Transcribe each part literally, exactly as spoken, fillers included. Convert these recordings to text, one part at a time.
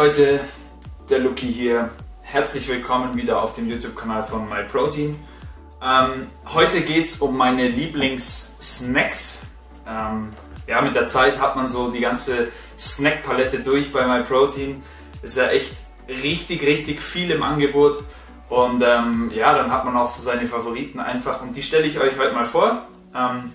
Leute, der Luki hier. Herzlich willkommen wieder auf dem YouTube-Kanal von MyProtein. Ähm, heute geht es um meine Lieblings-Snacks. Ähm, ja, mit der Zeit hat man so die ganze Snack-Palette durch bei MyProtein. Ist ja echt richtig, richtig viel im Angebot. Und ähm, ja, dann hat man auch so seine Favoriten einfach. Und die stelle ich euch heute mal vor. Ähm,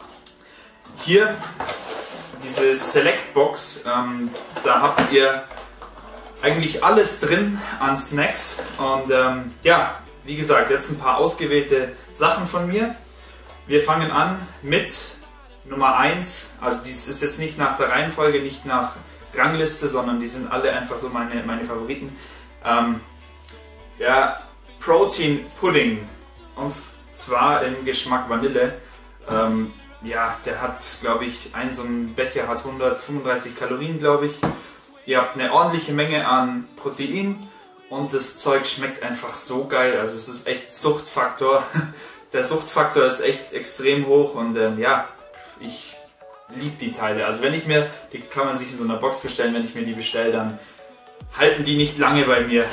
hier diese Select-Box, ähm, da habt ihr eigentlich alles drin an Snacks. Und ähm, ja, wie gesagt, jetzt ein paar ausgewählte Sachen von mir. Wir fangen an mit Nummer eins. Also dies ist jetzt nicht nach der Reihenfolge, nicht nach Rangliste, sondern die sind alle einfach so meine, meine Favoriten. Ähm, der Protein Pudding, und zwar im Geschmack Vanille. Ähm, ja, der hat, glaube ich, ein so ein Becher hat hundertfünfunddreißig Kalorien, glaube ich. Ihr habt eine ordentliche Menge an Protein und das Zeug schmeckt einfach so geil. Also es ist echt Suchtfaktor. Der Suchtfaktor ist echt extrem hoch und ähm, ja, ich liebe die Teile. Also wenn ich mir, die kann man sich in so einer Box bestellen, wenn ich mir die bestelle, dann halten die nicht lange bei mir.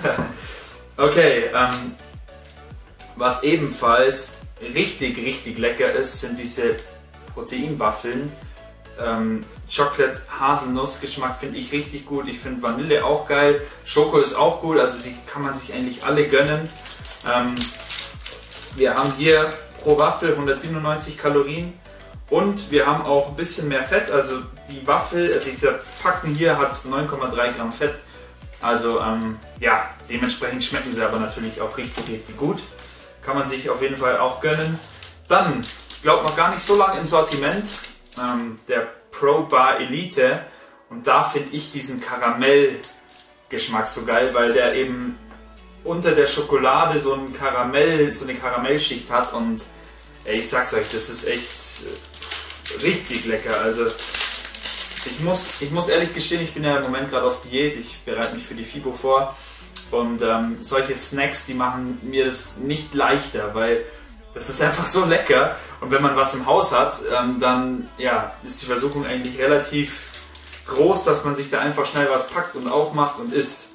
Okay, ähm, was ebenfalls richtig, richtig lecker ist, sind diese Proteinwaffeln. Ähm, Chocolate Haselnuss Geschmack finde ich richtig gut. Ich finde Vanille auch geil. Schoko ist auch gut, also die kann man sich eigentlich alle gönnen. Ähm, wir haben hier pro Waffel hundertsiebenundneunzig Kalorien und wir haben auch ein bisschen mehr Fett. Also die Waffel, dieser Packen hier hat neun Komma drei Gramm Fett. Also ähm, ja, dementsprechend schmecken sie aber natürlich auch richtig, richtig gut. Kann man sich auf jeden Fall auch gönnen. Dann, ich glaube noch gar nicht so lange im Sortiment, ähm, der Pro Bar Elite. Und da finde ich diesen Karamellgeschmack so geil, weil der eben unter der Schokolade so ein Karamell, so eine Karamellschicht hat. Und ey, ich sag's euch, das ist echt äh, richtig lecker. Also ich muss, ich muss ehrlich gestehen, ich bin ja im Moment gerade auf Diät. Ich bereite mich für die FIBO vor. Und ähm, solche Snacks, die machen mir das nicht leichter, weil das ist einfach so lecker. Und wenn man was im Haus hat, ähm, dann ja, ist die Versuchung eigentlich relativ groß, dass man sich da einfach schnell was packt und aufmacht und isst.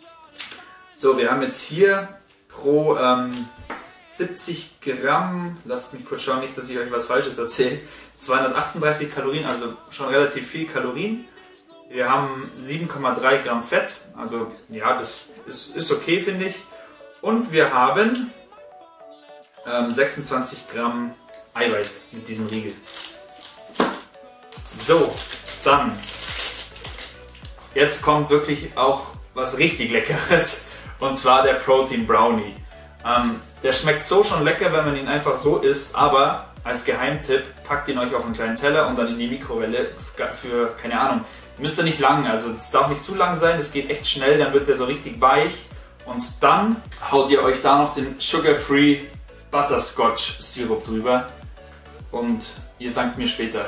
So, wir haben jetzt hier pro ähm, siebzig Gramm, lasst mich kurz schauen, nicht, dass ich euch was Falsches erzähle, zweihundertachtunddreißig Kalorien, also schon relativ viel Kalorien. Wir haben sieben Komma drei Gramm Fett, also ja, das ist, ist okay, finde ich. Und wir haben ähm, sechsundzwanzig Gramm Eiweiß mit diesem Riegel. So, dann, jetzt kommt wirklich auch was richtig Leckeres, und zwar der Protein Brownie. Ähm, der schmeckt so schon lecker, wenn man ihn einfach so isst, aber als Geheimtipp, packt ihn euch auf einen kleinen Teller und dann in die Mikrowelle für, keine Ahnung, müsst ihr nicht lang, also es darf nicht zu lang sein, es geht echt schnell, dann wird der so richtig weich und dann haut ihr euch da noch den Sugar-Free Butterscotch Sirup drüber und ihr dankt mir später.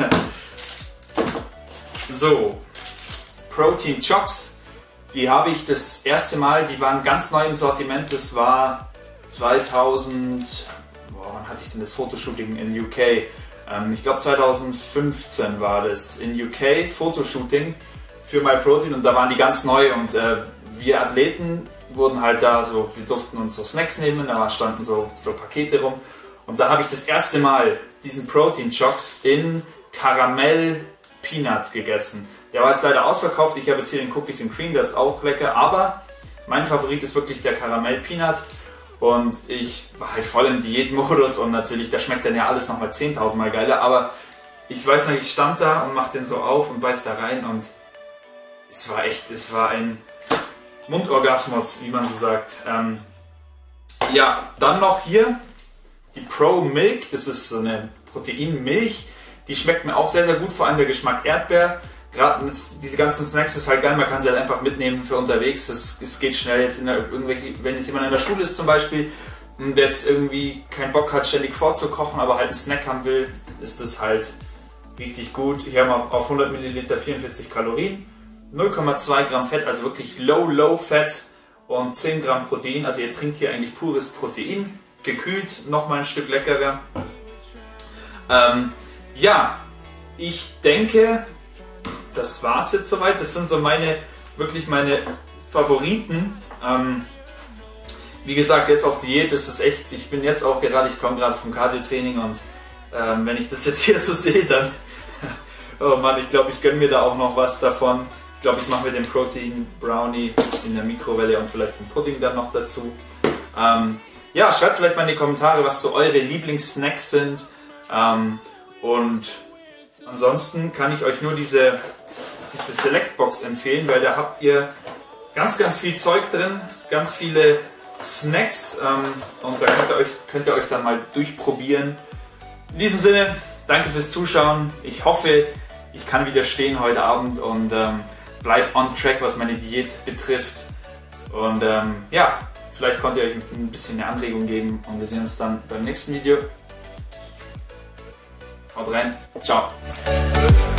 So, Protein Chocks, die habe ich das erste Mal, die waren ganz neu im Sortiment, das war zweitausend, boah, wann hatte ich denn das Fotoshooting in U K? Ich glaube zweitausendfünfzehn war das in U K, Fotoshooting für MyProtein, und da waren die ganz neu und äh, wir Athleten wurden halt da so, wir durften uns so Snacks nehmen, da standen so, so Pakete rum und da habe ich das erste Mal diesen Protein Chocks in Karamell Peanut gegessen. Der war jetzt leider ausverkauft, ich habe jetzt hier den Cookies and Cream, der ist auch lecker, aber mein Favorit ist wirklich der Karamell Peanut. Und ich war halt voll im Diätmodus und natürlich, da schmeckt dann ja alles nochmal zehntausend Mal geiler, aber ich weiß noch, ich stand da und mach den so auf und beiß da rein und es war echt, es war ein Mundorgasmus, wie man so sagt. Ähm, ja, dann noch hier die Pro Milk, das ist so eine Proteinmilch, die schmeckt mir auch sehr, sehr gut, vor allem der Geschmack Erdbeer. Gerade diese ganzen Snacks ist halt geil, man kann sie halt einfach mitnehmen für unterwegs. Es, es geht schnell, jetzt in der, irgendwelche, wenn jetzt jemand in der Schule ist zum Beispiel, der jetzt irgendwie keinen Bock hat, ständig vorzukochen, aber halt einen Snack haben will, ist das halt richtig gut. Hier haben wir auf, auf hundert Milliliter vierundvierzig Kalorien, null Komma zwei Gramm Fett, also wirklich low, low Fett und zehn Gramm Protein. Also ihr trinkt hier eigentlich pures Protein, gekühlt, nochmal ein Stück leckerer. Ähm, ja, ich denke, das war's jetzt soweit. Das sind so meine wirklich meine Favoriten. Ähm, wie gesagt, jetzt auf Diät, das ist echt, ich bin jetzt auch gerade, ich komme gerade vom Cardio-Training und ähm, wenn ich das jetzt hier so sehe, dann, oh Mann, ich glaube, ich gönne mir da auch noch was davon. Ich glaube, ich mache mir den Protein Brownie in der Mikrowelle und vielleicht den Pudding dann noch dazu. Ähm, ja, schreibt vielleicht mal in die Kommentare, was so eure Lieblingssnacks sind. Ähm, und ansonsten kann ich euch nur diese, diese Select-Box empfehlen, weil da habt ihr ganz, ganz viel Zeug drin, ganz viele Snacks ähm, und da könnt ihr, euch, könnt ihr euch dann mal durchprobieren. In diesem Sinne, danke fürs Zuschauen. Ich hoffe, ich kann widerstehen heute Abend und ähm, bleib on track, was meine Diät betrifft. Und ähm, ja, vielleicht konnte ich euch ein bisschen eine Anregung geben und wir sehen uns dann beim nächsten Video. Haut rein, ciao!